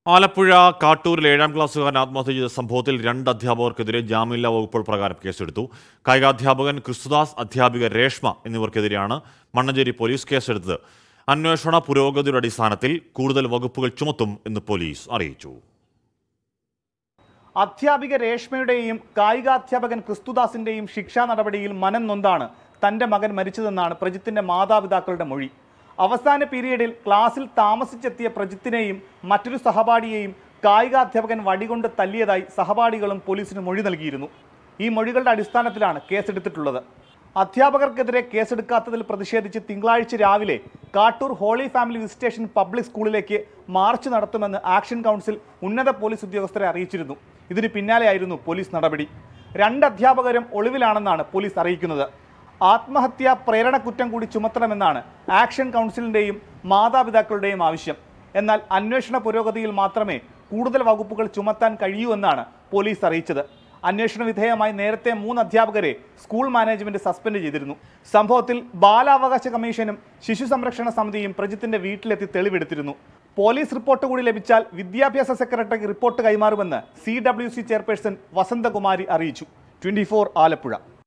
ആലപ്പുഴ കാട്ടൂരിൽ 7ാം ക്ലാസ്സുകാരൻ ആത്മഹത്യ ചെയ്ത സംഭവത്തിൽ 2 അധ്യാപകർക്കെതിരെ ജാമ്യമില്ലാ വകുപ്പുകൾ പ്രകാരം കേസെടുത്തു. കായികാധ്യാപകൻ ക്രിസ്തുദാസ്, അധ്യാപിക രേഷ്മ എന്നിവർക്കെതിരെയാണ് മണ്ണഞ്ചേരി പോലീസ് കേസെടുത്തത്. അന്വേഷണ പുരോഗതിയുടെ അടിസ്ഥാനത്തിൽ കൂടുതൽ വകുപ്പുകൾ ചുമത്തും എന്ന് പോലീസ് അറിയിച്ചു. അധ്യാപിക രേഷ്മയുടെയും കായികാധ്യാപകൻ ക്രിസ്തുദാസിന്റെയും ശിക്ഷാ നടപടിയിൽ മനം നൊന്താണ് തന്റെ മകൻ മരിച്ചതെന്നാണ് പ്രജിത്തിന്റെ മാതാപിതാക്കളുടെ മൊഴി. അവസാന പീരീഡിൽ ക്ലാസ്സിൽ താമസിച്ചെത്തിയ പ്രജിത്തിനെയും മറ്റൊരു സഹപാഠിയെയും കായികാധ്യാപകൻ വടികൊണ്ട് തല്ലിയതായി സഹപാഠികളും പോലീസിന് മൊഴി നൽകിയിരുന്നു. ഈ മൊഴികളുടെ അടിസ്ഥാനത്തിലാണ് കേസെടുത്തിട്ടുള്ളത്. അധ്യാപകർക്കെതിരെ കേസെടുക്കാത്തതിൽ പ്രതിഷേധിച്ച് തിങ്കളാഴ്ച രാവിലെ Kattoor holy family visitation public സ്കൂളിലേക്ക് മാർച്ച് നടത്തുമെന്ന് ആക്ഷൻ കൗൺസിൽ ഉന്നത പോലീസ് ഉദ്യോഗസ്ഥരെ അറിയിച്ചിരുന്നു. ഇതിന് പിന്നാലെയായിരുന്നു പോലീസ് നടപടി. 2 അധ്യാപകരും ഒളിവിലാണെന്നാണ് പോലീസ് അറിയിക്കുന്നത്. ആത്മഹത്യാ പ്രേരണ കുറ്റം കൂടി ചുമത്തണമെന്നാണ് ആക്ഷൻ കൗൺസിലിൻ്റെയും മാതാപിതാക്കളുടെയും ആവശ്യം. എന്നാൽ അന്വേഷണ പുരോഗതിയിൽ മാത്രമേ കൂടുതൽ വകുപ്പുകൾ ചുമത്താൻ കഴിയൂ എന്നാണ് പോലീസ് അറിയിച്ചത്. അന്വേഷണ വിധേയമായി നേരത്തെ 3 അധ്യാപകരെ സ്കൂൾ മാനേജ്മെന്റ് സസ്പെൻഡ് ചെയ്തിരുന്നു. സംഭവത്തിൽ ബാലാവകാശ കമ്മീഷനും ശിശു സംരക്ഷണ സമിതിയും പ്രജിത്തിന്റെ വീട്ടിലെത്തി തെളിവെടുത്തിരുന്നു. പോലീസ് റിപ്പോർട്ട് കൂടി ലഭിച്ചാൽ വിദ്യാഭ്യാസ സെക്രട്ടറിക്ക് റിപ്പോർട്ട് കൈമാറുമെന്ന് CWC ചെയർപേഴ്സൺ വസന്തകുമാരി അറിയിച്ചു. 24 ആലപ്പുഴ.